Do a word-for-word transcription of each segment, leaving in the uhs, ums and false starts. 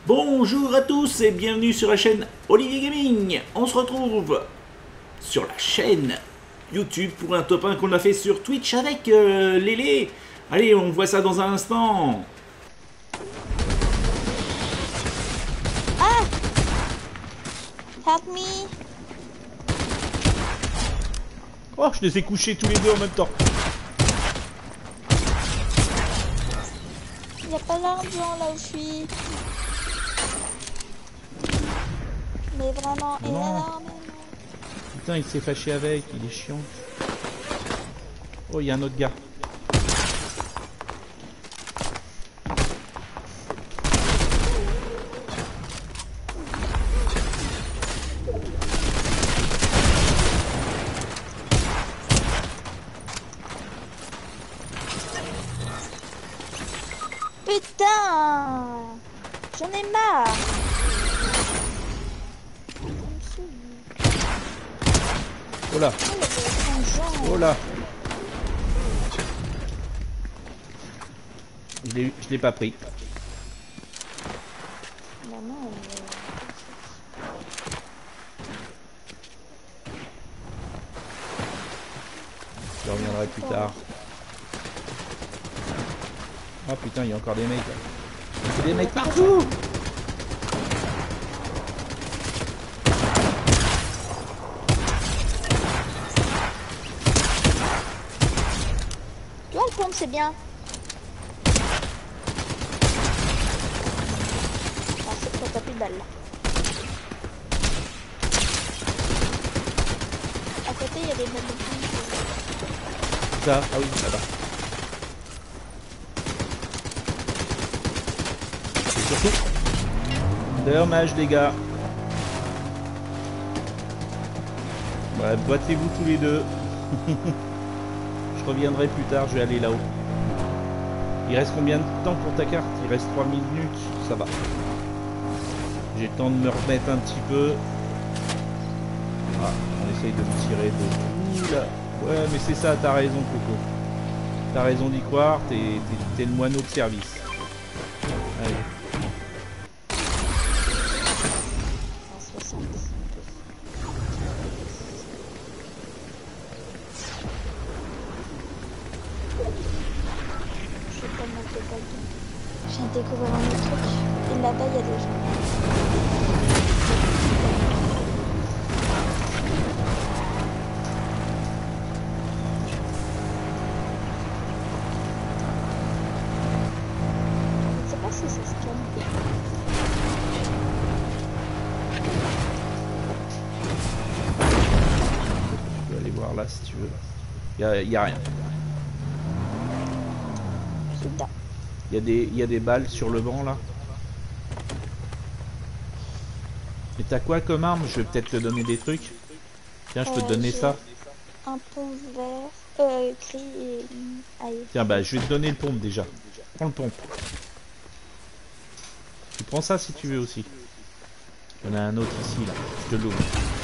Bonjour à tous et bienvenue sur la chaîne Olivier Gaming. On se retrouve sur la chaîne YouTube pour un top un qu'on a fait sur Twitch avec euh, Lélé. Allez, on voit ça dans un instant. Ah! Help me! Oh, je les ai couchés tous les deux en même temps. Il n'y a pas d'argent là où je suis. Mais vraiment Non. énormément. Putain, il s'est fâché avec, il est chiant. Oh, il y a un autre gars. Putain! J'en ai marre! Oh là, oh là. Je l'ai je l'ai pas pris. Maman, Je reviendrai plus tard. Oh putain, il y a encore des mecs. Il y a des mecs partout. tu vois, le pompe, c'est bien. Ah, c'est que t'as plus de balles là. À côté, il y a des balles de pompe. Ça, ah oui, là-bas. Et surtout, dommage les gars. Ouais, battez-vous tous les deux. Je reviendrai plus tard, je vais aller là-haut. Il reste combien de temps pour ta carte? Il reste trois minutes, ça va. J'ai le temps de me remettre un petit peu. Ah, on essaye de me tirer de tout là. Ouais, mais c'est ça, t'as raison, Coco. T'as raison d'y croire, t'es le moineau de service. Allez. cent soixante. Je sais pas mettre les balles. Je viens de découvrir un autre truc. Et là-bas, il y a des gens. Je sais pas si ça se calme. Tu peux aller voir là si tu veux. Il y a, y a rien. Putain. Il y a des, il y a des balles sur le banc là. Et t'as quoi comme arme? Je vais peut-être te donner des trucs. Tiens, je peux te Euh, donner j'ai ça. Un pompe vert. Euh, gris et. Aïe. Tiens, bah je vais te donner le pompe déjà. Prends le pompe. Tu prends ça si tu veux aussi. Il y en a un autre ici là. Je te l'ouvre.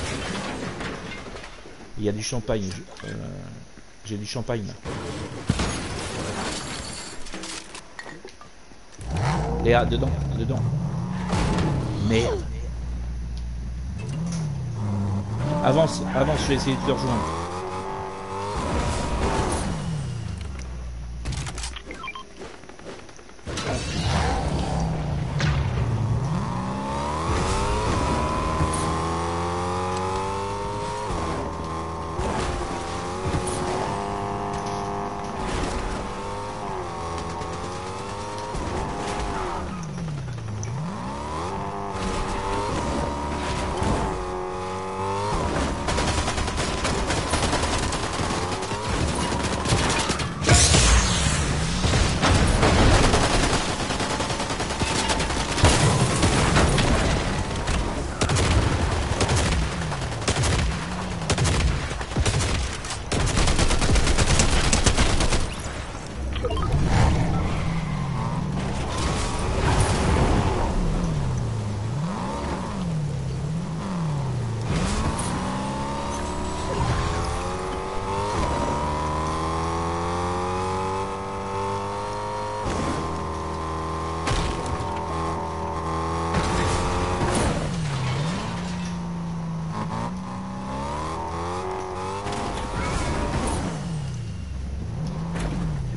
Il y a du champagne. Euh, J'ai du champagne là. Léa, dedans, dedans. Merde. Avance, avance, je vais essayer de te rejoindre.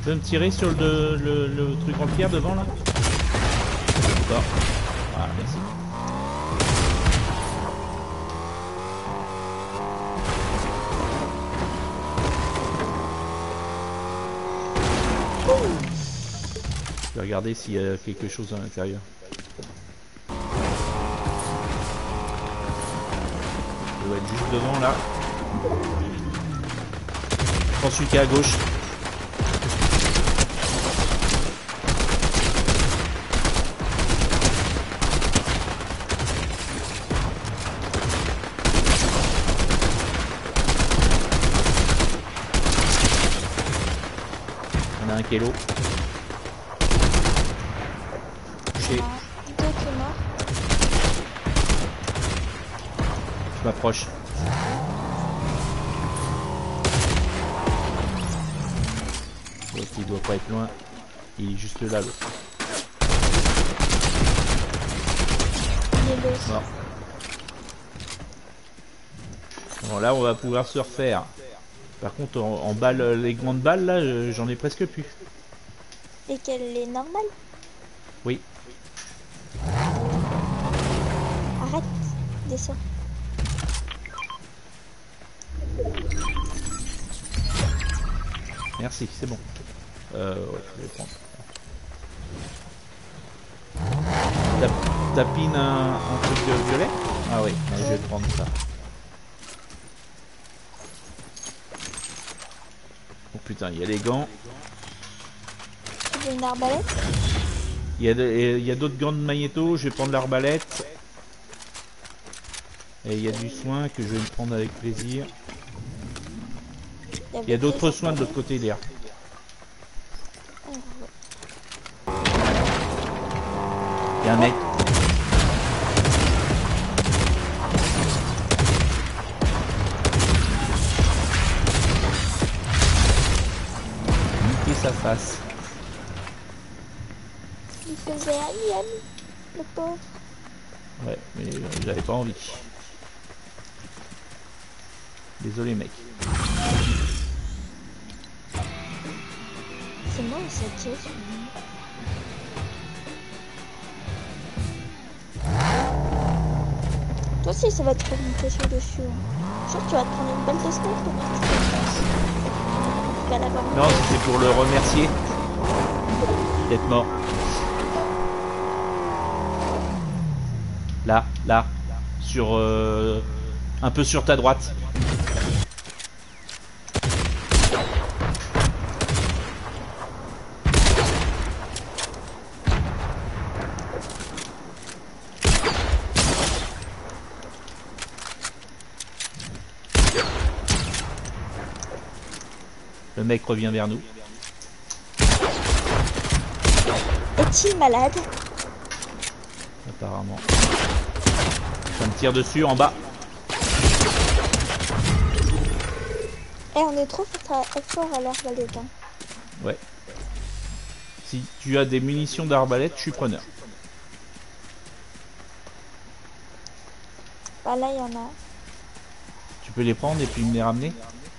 Tu peux me tirer sur le, le, le truc en pierre devant là? D'accord. Voilà, merci. Je vais regarder s'il y a quelque chose à l'intérieur. Il doit être juste devant là. Je prends celui qui est à gauche. On a un kélo. Touché. Deux qui est mort. Je m'approche. L'autre il doit pas être loin. Il est juste là l'autre. Il est deux. Mort. Bon là on va pouvoir se refaire. Par contre en, en balles, les grandes balles là j'en ai presque plus. Et qu'elle est normale? Oui. Arrête, descends. Merci, c'est bon. Euh, ouais, je vais prendre. Tap- Tapine un, un truc de violet? Ah oui, je vais prendre ça. Oh putain, il y a les gants. Tu veux une arbalète? Il y a, de, il y a d'autres gants de magnéto, je vais prendre l'arbalète. Et il y a du soin que je vais me prendre avec plaisir. Il y a d'autres soins de l'autre côté, Léa. Il y a un mec. Niquer sa face. Il faisait ami, ami, le pauvre. Ouais, mais j'avais pas envie. Désolé mec. C'est moi ou c'est Jess? Toi aussi ça va te remonter sur le dessus. Je crois que tu vas te prendre une balle de snipe pour partir. Non, c'était pour le remercier d'être mort. Là, là, sur euh, un peu sur ta droite. Le mec revient vers nous. Est-il malade? Apparemment. Ça me tire dessus en bas. Eh, on est trop fort à l'arbalète. Hein. Ouais. Si tu as des munitions d'arbalète, je suis preneur. Bah là, il y en a. Tu peux les prendre et puis me les ramener?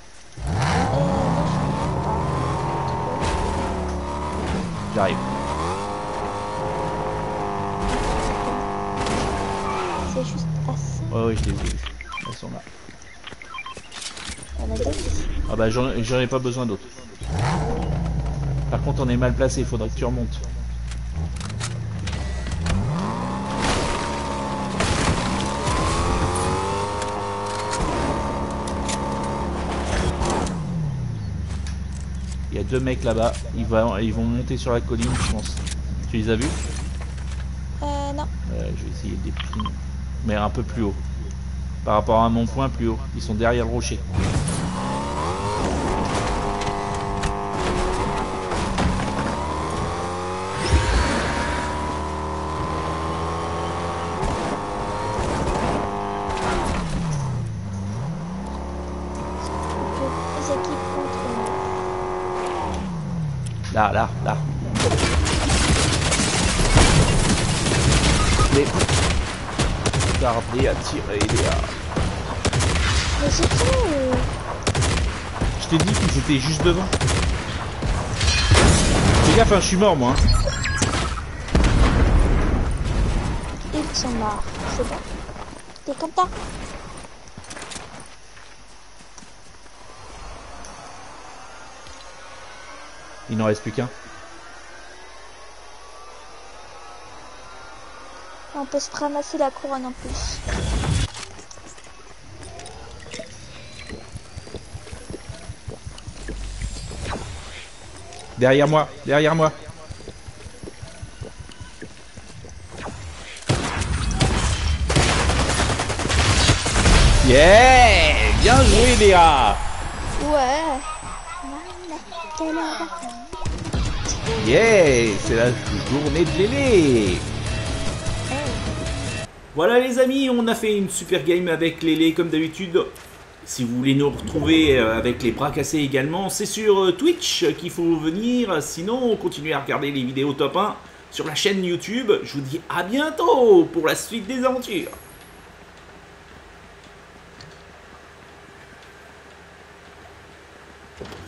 J'arrive. C'est juste assez. Ouais, ouais, je les ai vus. Elles sont là. Il y en a d'autres ici. Ah bah j'en j'en ai pas besoin d'autres. Par contre on est mal placé, il faudrait que tu remontes. Il y a deux mecs là-bas, ils, ils vont monter sur la colline je pense. Tu les as vus? Euh non. Euh, je vais essayer de les prendre. Mais un peu plus haut. Par rapport à mon point plus haut. Ils sont derrière le rocher. Les équipes contre nous. Là, là, là. Les... Gardez à tirer, Léa. Mais c'est tout. Je t'ai dit qu'ils étaient juste devant. Fais gaffe, hein, je suis mort moi. Ils sont morts. C'est bon. T'es content? Il n'en reste plus qu'un. On peut se ramasser la couronne en plus. Derrière moi, derrière moi. Yeah! Bien joué, Léa! Ouais. Yeah! C'est la journée de Lélé! Voilà les amis, on a fait une super game avec Lélé comme d'habitude. Si vous voulez nous retrouver avec les bras cassés également, c'est sur Twitch qu'il faut venir. Sinon, continuez à regarder les vidéos top un sur la chaîne YouTube. Je vous dis à bientôt pour la suite des aventures.